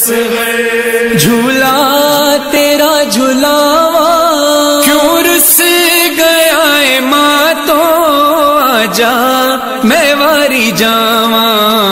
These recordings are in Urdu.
جھولا تیرا جھلاوا کیوں رس گیا ہے ماں تو آجا میں واری جاواں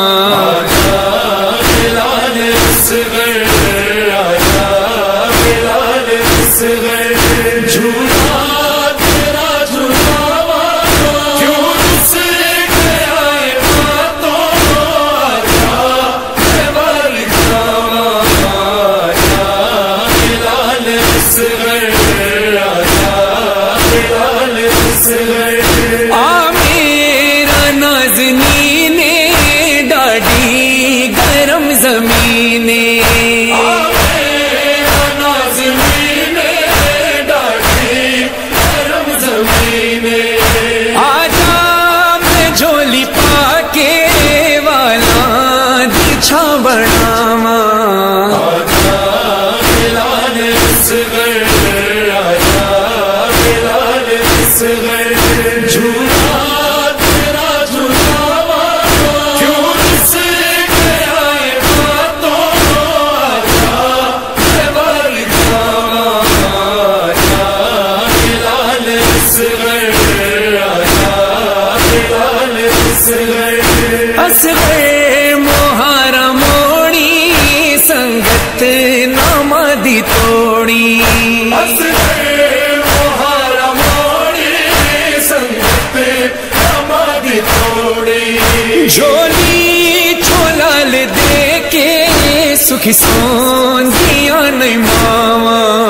اصغر مہارا موڑی سنگت نامادی توڑی اصغر مہارا موڑی سنگت نامادی توڑی جھولی چھولال دے کے سکھ سون دیا نہیں ماواں